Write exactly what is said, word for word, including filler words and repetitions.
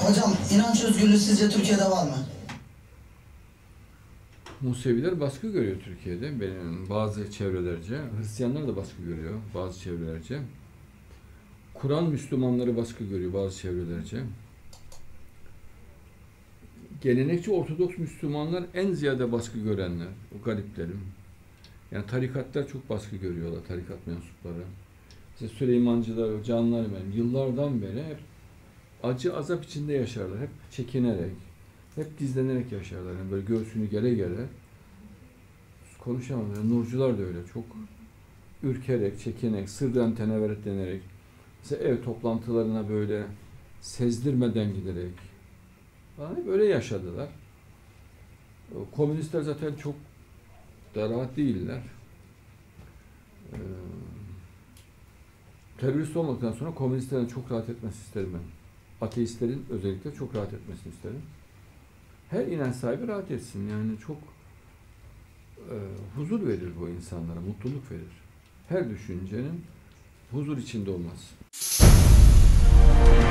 Hocam inanç özgürlüğü sizce Türkiye'de var mı? Museviler baskı görüyor Türkiye'de. Benim bazı çevrelerce. Hristiyanlar da baskı görüyor bazı çevrelerce. Kur'an Müslümanları baskı görüyor bazı çevrelerce. Gelenekçi Ortodoks Müslümanlar en ziyade baskı görenler. O gariplerim. Yani tarikatlar çok baskı görüyorlar, tarikat mensupları. İşte Süleymancılar, canlar benim yıllardan beri hep acı azap içinde yaşarlar. Hep çekinerek, hep gizlenerek yaşarlar. Yani böyle göğsünü gere gere konuşamam. Yani Nurcular da öyle çok ürkerek, çekinerek, sırdan teneveret denerek, mesela ev toplantılarına böyle sezdirmeden giderek falan hep öyle yaşadılar. Komünistler zaten çok da rahat değiller. Ee, terörist olmaktan sonra komünistlerin çok rahat etmesi isterim ben. Ateistlerin özellikle çok rahat etmesini isterim. Her inanç sahibi rahat etsin. Yani çok e, huzur verir bu insanlara, mutluluk verir. Her düşüncenin huzur içinde olması.